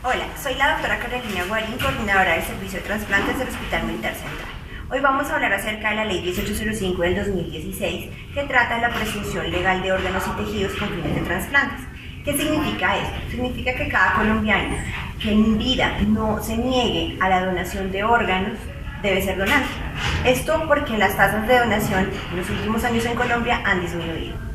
Hola, soy la doctora Carolina Guarín, coordinadora del Servicio de Trasplantes del Hospital Militar Central. Hoy vamos a hablar acerca de la Ley 1805 del 2016, que trata de la presunción legal de órganos y tejidos con fines de trasplantes. ¿Qué significa esto? Significa que cada colombiano que en vida no se niegue a la donación de órganos debe ser donante. Esto porque las tasas de donación en los últimos años en Colombia han disminuido.